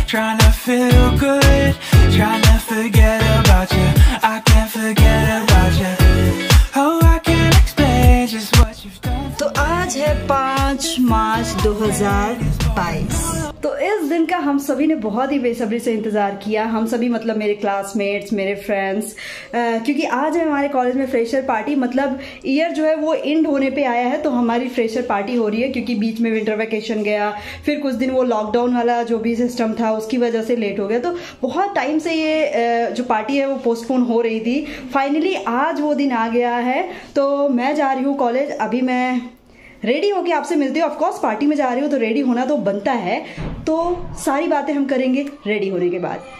Trying to feel good, trying to forget about you. I can't forget about you. Oh, I can't explain just what you've done. तो आज है 5 मार्च 2022। तो इस दिन का हम सभी ने बहुत ही बेसब्री से इंतजार किया। हम सभी मतलब मेरे क्लासमेट्स, मेरे फ्रेंड्स, क्योंकि आज है हमारे कॉलेज में फ्रेशर पार्टी। मतलब ईयर जो है वो एंड होने पे आया है, तो हमारी फ्रेशर पार्टी हो रही है। क्योंकि बीच में विंटर वैकेशन गया, फिर कुछ दिन वो लॉकडाउन वाला जो भी सिस्टम था उसकी वजह से लेट हो गया। तो बहुत टाइम से ये जो पार्टी है वो पोस्टपोन हो रही थी। फाइनली आज वो दिन आ गया है। तो मैं जा रही हूँ कॉलेज। अभी मैं रेडी होके आपसे मिलती हूँ। ऑफकोर्स पार्टी में जा रही हूँ तो रेडी होना तो बनता है। तो सारी बातें हम करेंगे रेडी होने के बाद।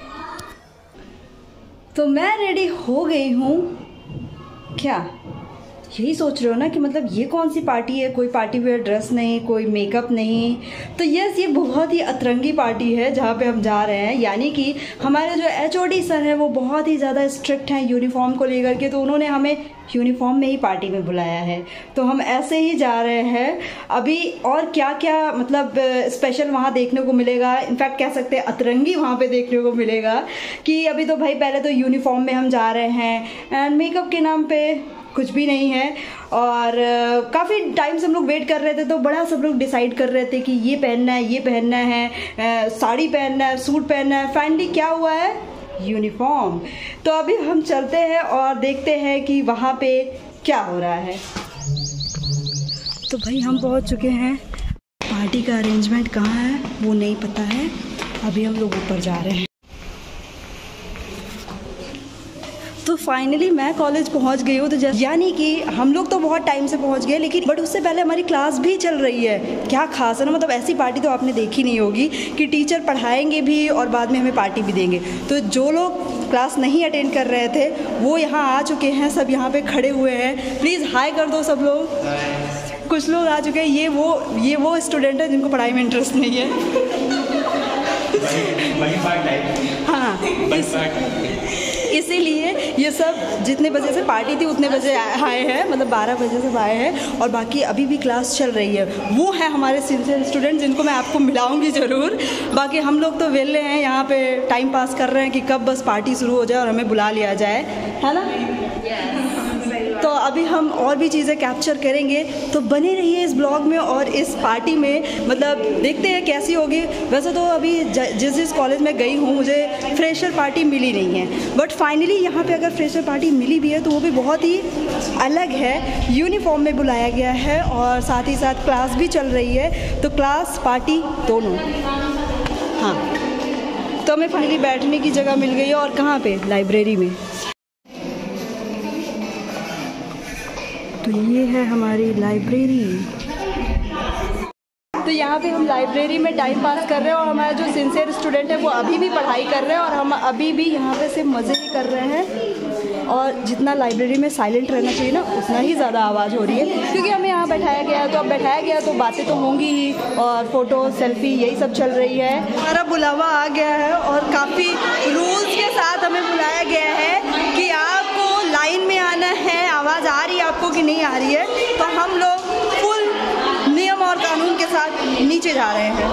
तो मैं रेडी हो गई हूँ। क्या यही सोच रहे हो ना कि मतलब ये कौन सी पार्टी है? कोई पार्टी वेयर ड्रेस नहीं, कोई मेकअप नहीं। तो यस, ये बहुत ही अतरंगी पार्टी है जहाँ पे हम जा रहे हैं। यानी कि हमारे जो HOD सर हैं वो बहुत ही ज़्यादा स्ट्रिक्ट हैं यूनिफॉर्म को लेकर के। तो उन्होंने हमें यूनिफॉर्म में ही पार्टी में बुलाया है। तो हम ऐसे ही जा रहे हैं। अभी और क्या क्या मतलब स्पेशल वहाँ देखने को मिलेगा, इनफैक्ट कह सकते हैं अतरंगी वहाँ पे देखने को मिलेगा। कि अभी तो भाई पहले तो यूनिफॉर्म में हम जा रहे हैं एंड मेकअप के नाम पे कुछ भी नहीं है। और काफ़ी टाइम से हम लोग वेट कर रहे थे। तो बड़ा सब लोग डिसाइड कर रहे थे कि ये पहनना है, ये पहनना है, साड़ी पहनना है, सूट पहनना है। फाइनली क्या हुआ है? यूनिफॉर्म। तो अभी हम चलते हैं और देखते हैं कि वहाँ पे क्या हो रहा है। तो भाई हम पहुँच चुके हैं। पार्टी का अरेंजमेंट कहाँ है वो नहीं पता है। अभी हम लोग ऊपर जा रहे हैं। तो फाइनली मैं कॉलेज पहुंच गई हूँ। तो यानी कि हम लोग तो बहुत टाइम से पहुंच गए, लेकिन बट उससे पहले हमारी क्लास भी चल रही है। क्या खास है ना, मतलब ऐसी पार्टी तो आपने देखी नहीं होगी कि टीचर पढ़ाएंगे भी और बाद में हमें पार्टी भी देंगे। तो जो लोग क्लास नहीं अटेंड कर रहे थे वो यहाँ आ चुके हैं, सब यहाँ पे खड़े हुए हैं। प्लीज़ हाय कर दो सब लोग। कुछ लोग आ चुके हैं। ये वो स्टूडेंट है जिनको पढ़ाई में इंटरेस्ट नहीं है। हाँ, इसीलिए ये सब जितने बजे से पार्टी थी उतने बजे आए हैं, मतलब 12 बजे से आए हैं। और बाकी अभी भी क्लास चल रही है। वो है हमारे सिंसियर स्टूडेंट जिनको मैं आपको मिलाऊंगी ज़रूर। बाकी हम लोग तो वेले हैं, यहाँ पे टाइम पास कर रहे हैं कि कब बस पार्टी शुरू हो जाए और हमें बुला लिया जाए, है ना? तो अभी हम और भी चीज़ें कैप्चर करेंगे। तो बने रहिए इस ब्लॉग में और इस पार्टी में। मतलब देखते हैं कैसी होगी। वैसे तो अभी जिस कॉलेज में गई हूँ मुझे फ्रेशर पार्टी मिली नहीं है, बट फाइनली यहाँ पे अगर फ्रेशर पार्टी मिली भी है तो वो भी बहुत ही अलग है। यूनिफॉर्म में बुलाया गया है और साथ ही साथ क्लास भी चल रही है। तो क्लास पार्टी दोनों। हाँ, तो हमें फाइनली बैठने की जगह मिल गई है। और कहाँ पे? लाइब्रेरी में। तो ये है हमारी लाइब्रेरी। तो यहाँ पे हम लाइब्रेरी में टाइम पास कर रहे हैं और हमारे जो सिंसियर स्टूडेंट है वो अभी भी पढ़ाई कर रहे हैं और हम अभी भी यहाँ पे सिर्फ मज़े ही कर रहे हैं। और जितना लाइब्रेरी में साइलेंट रहना चाहिए ना उतना ही ज़्यादा आवाज़ हो रही है, क्योंकि हमें यहाँ बैठाया गया है। तो अब बैठाया गया तो बातें तो होंगी ही, और फ़ोटो सेल्फी यही सब चल रही है। हमारा बुलावा आ गया है और काफ़ी रूल्स के साथ हमें बुलाया गया है कि आपको लाइन में आना है। आवाज़ आ रही है आपको कि नहीं आ रही है? तो हम लोग फुल नियम और कानून के साथ नीचे जा रहे हैं।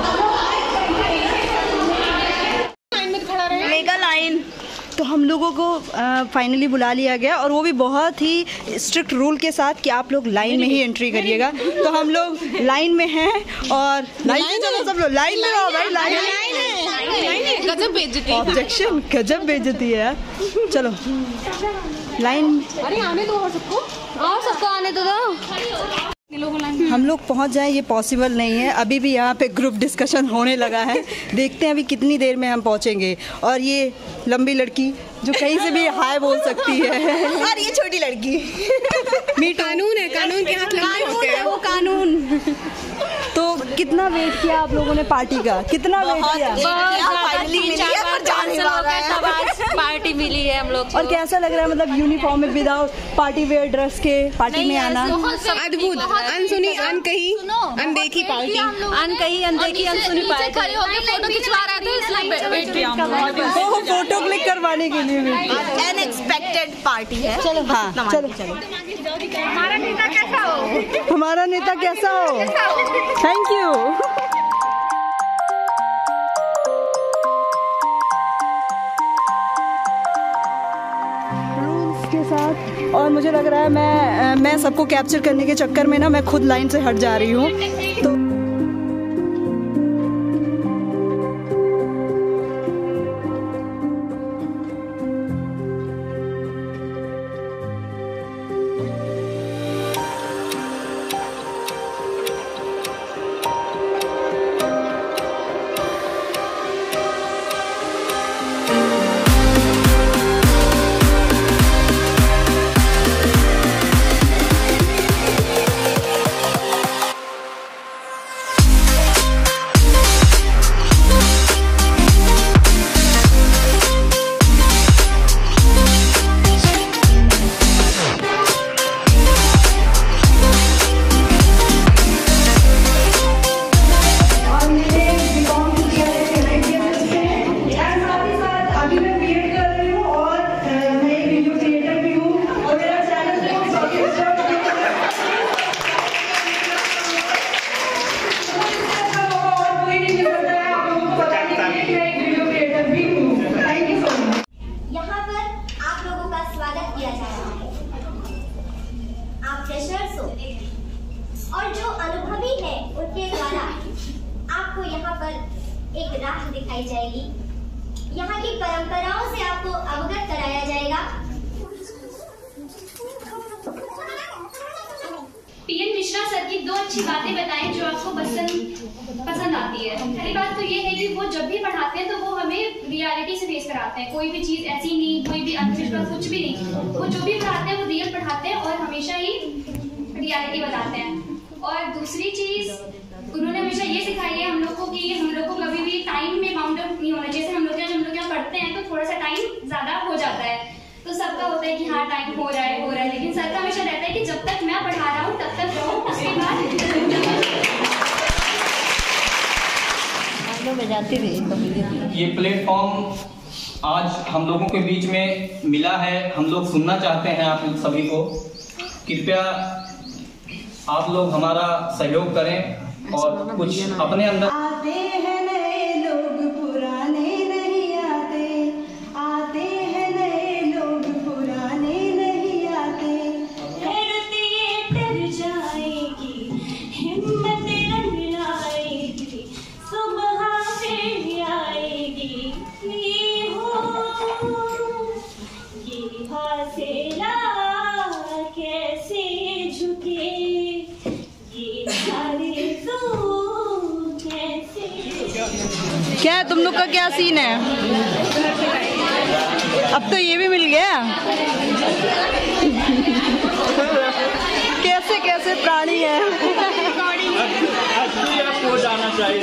लाइन में खड़ा रहे, मेगा लाइन। तो हम लोगों को फाइनली बुला लिया गया और वो भी बहुत ही स्ट्रिक्ट रूल के साथ कि आप लोग लाइन में ही एंट्री करिएगा। तो हम लोग लाइन में हैं और लाइन में चलो सब लोग लाइन में आओ भाई। लाइन है। गजब बेइज्जती। ऑब्जेक्शन, गजब बेइज्जती है। चलो लाइन। अरे आने दो सबको आने दो। हम लोग पहुंच जाएं ये पॉसिबल नहीं है। अभी भी यहाँ पे ग्रुप डिस्कशन होने लगा है। देखते हैं अभी कितनी देर में हम पहुंचेंगे। और ये लंबी लड़की जो कहीं से भी हाय बोल सकती है, और ये छोटी लड़की कानून है, कानून के हाथ लंबे होते हैं, वो कानून। तो कितना वेट किया आप लोगों ने पार्टी का? कितना वेट किया? पार्टी मिली है हम लोग। और कैसा लग रहा है मतलब यूनिफॉर्म में विदाउट पार्टी वेयर ड्रेस के पार्टी में आना? अद्भुत, अनसुनी, अनकही, अनदेखी पार्टी। अनकही, अनदेखी, अनसुनी पार्टी। खड़े होकर फोटो खिंचवा रहे थे इसलिए वेट किया। फोटो क्लिक करवाने के लिए अनएक्सपेक्टेड पार्टी है। चलो हाँ, चलो चलो। हमारा नेता कैसा हो? हमारा नेता कैसा हो? Thank you. के साथ। और मुझे लग रहा है मैं सबको कैप्चर करने के चक्कर में ना मैं खुद लाइन से हट जा रही हूँ। तो और जो अनुभवी है उनके द्वारा आपको यहाँ पर एक राह दिखाई जाएगी। यहाँ की परंपराओं से आपको अवगत कराया जाएगा। पीएन मिश्रा सर की 2 अच्छी बातें बताएं जो आपको पसंद आती है। पहली बात तो ये है कि वो जब भी पढ़ाते हैं तो वो हमें रियलिटी से बेस कराते हैं। कोई भी चीज ऐसी नहीं, कोई भी अंधविश्वास कुछ भी नहीं। वो जो भी पढ़ाते हैं वो रियल पढ़ाते हैं और हमेशा ही रियलिटी बताते हैं। और दूसरी चीज उन्होंने हमेशा ये सिखाई है हम लोग को कि हम लोग को कभी भी टाइम में बाउंड अप नहीं होना। जैसे हम लोग यहाँ पढ़ते हैं तो थोड़ा सा टाइम ज्यादा हो जाता है, तो सबका होता है कि हाँ टाइम हो रहा है, लेकिन सर का हमेशा रहता है कि जब तक मैं पढ़ा रहा हूँ तब तक रहो, उसके बाद ये प्लेटफॉर्म आज हम लोगों के बीच में मिला है। हम लोग सुनना चाहते हैं आप सभी को। कृपया आप लोग हमारा सहयोग करें और कुछ अपने अंदर आते हैं नए लोग पुराने नहीं आते, आते हैं नए लोग पुराने नहीं आते। धरती डर जाएगी, हिम्मत रंग लाएगी, सुबह फिर आएगी। ये हो ये हौसला कैसे झुके, क्या है तुम लोग का क्या सीन है? अब तो ये भी मिल गया। कैसे कैसे प्राणी है। आपको जाना चाहिए।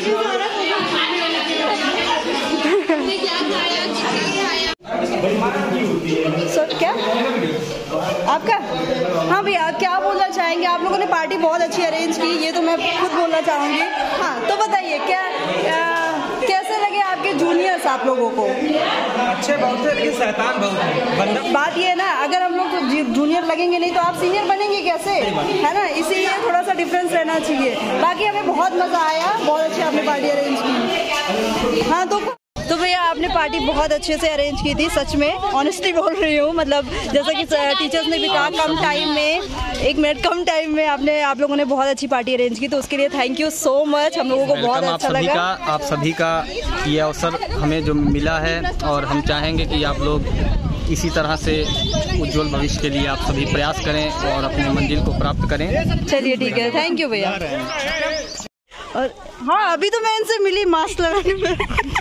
सर क्या आपका? हाँ भैया, क्या बोलना चाहेंगे? आप लोगों ने पार्टी बहुत अच्छी अरेंज की, ये तो मैं खुद बोलना चाहूँगी। हाँ तो बताइए कैसे लगे आपके जूनियर्स आप लोगों को? अच्छे बहुत है लेकिन शैतान बहुत है। बात ये है ना, अगर हम लोग जूनियर लगेंगे नहीं तो आप सीनियर बनेंगे कैसे, है ना? इसीलिए थोड़ा सा डिफरेंस रहना चाहिए। बाकी हमें बहुत मजा आया, बहुत अच्छी आपने पार्टी अरेंज की। हाँ तो भैया आपने पार्टी बहुत अच्छे से अरेंज की थी, सच में ऑनेस्टली बोल रही हूँ। मतलब जैसा कि टीचर्स ने भी कहा कम टाइम में, 1 मिनट कम टाइम में आप लोगों ने बहुत अच्छी पार्टी अरेंज की, तो उसके लिए थैंक यू सो मच। हम लोगों को बहुत अच्छा लगा। आप सभी का ये अवसर हमें जो मिला है और हम चाहेंगे कि आप लोग इसी तरह से उज्जवल भविष्य के लिए आप सभी प्रयास करें और अपने मंजिल को प्राप्त करें। चलिए ठीक है, थैंक यू भैया। और हाँ अभी तो मैं इनसे मिली मास्क लगाने में।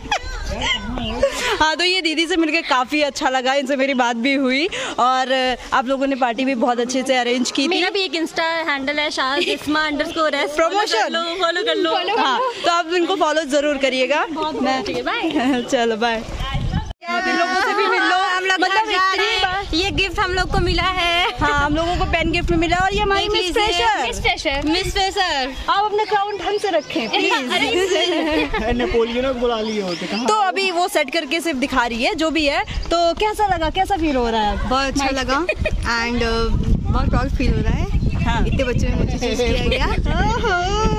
हाँ तो ये दीदी से मिलकर काफ़ी अच्छा लगा, इनसे मेरी बात भी हुई और आप लोगों ने पार्टी भी बहुत अच्छे से अरेंज की थी। मेरा भी एक इंस्टा हैंडल है शाज़__, प्रमोशन फॉलो कर लो। हाँ तो आप इनको फॉलो जरूर करिएगा। बाय। चलो बाय। लोगों से भी मिल लो। हम लोग मतलब ये गिफ्ट हम लोग को मिला है। हाँ हम लोगों को पेन गिफ्ट मिला और ये हमारी मिस फ्रेशर। आप अपना क्राउन ढंग से रखें प्लीज। नेपोलियन को बुला लिए होते। तो अभी वो सेट करके सिर्फ दिखा रही है, जो भी है। तो कैसा लगा, कैसा फील हो रहा है? बहुत अच्छा लगा एंड बहुत प्राउड फील हो रहा है। हाँ। इतने बच्चों में मुझे चूज किया गया।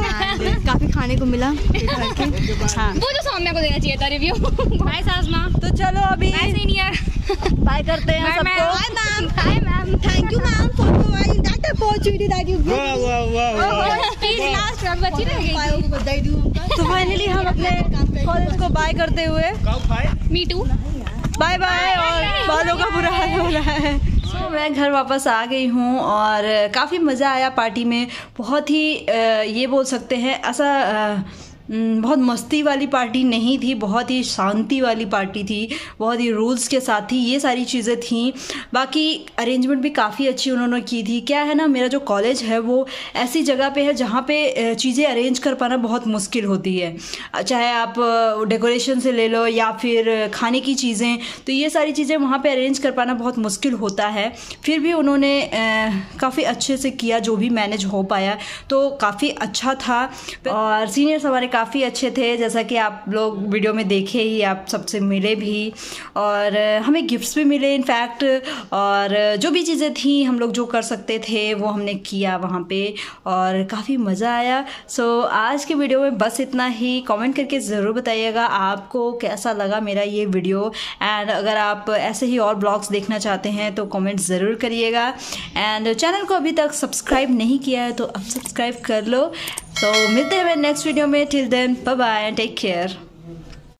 काफी खाने को मिला। हाँ वो जो सौम्या को देना चाहिए था रिव्यू। बाय सासमा। तो चलो अभी बाय सीनियर। बाय करते हैं सबको। Hi ma'am. Thank you ma'am for providing that opportunity that you give. Please last में बची रह गई। बधाई दूं उनका। तो फाइनली हम अपने कॉलेज को बाय करते हुए मी टू बाय बाय। और बालों का बुरा हाल हो रहा है। तो मैं घर वापस आ गई हूँ और काफ़ी मज़ा आया पार्टी में। बहुत ही ये बोल सकते हैं ऐसा बहुत मस्ती वाली पार्टी नहीं थी, बहुत ही शांति वाली पार्टी थी, बहुत ही रूल्स के साथ थी, ये सारी चीज़ें थी। बाकी अरेंजमेंट भी काफ़ी अच्छी उन्होंने की थी। क्या है ना, मेरा जो कॉलेज है वो ऐसी जगह पे है जहाँ पे चीज़ें अरेंज कर पाना बहुत मुश्किल होती है, चाहे आप डेकोरेशन से ले लो या फिर खाने की चीज़ें, तो ये सारी चीज़ें वहाँ पे अरेंज कर पाना बहुत मुश्किल होता है। फिर भी उन्होंने काफ़ी अच्छे से किया, जो भी मैनेज हो पाया तो काफ़ी अच्छा था। और सीनियर्स हमारे काफ़ी अच्छे थे, जैसा कि आप लोग वीडियो में देखे ही, आप सबसे मिले भी और हमें गिफ्ट्स भी मिले इनफैक्ट। और जो भी चीज़ें थी हम लोग जो कर सकते थे वो हमने किया वहाँ पे और काफ़ी मज़ा आया। सो आज के वीडियो में बस इतना ही। कमेंट करके ज़रूर बताइएगा आपको कैसा लगा मेरा ये वीडियो। एंड अगर आप ऐसे ही और ब्लॉग्स देखना चाहते हैं तो कमेंट ज़रूर करिएगा। एंड चैनल को अभी तक सब्सक्राइब नहीं किया है तो अब सब्सक्राइब कर लो। तो मिलते हैं नेक्स्ट वीडियो में। Till then bye bye, take care.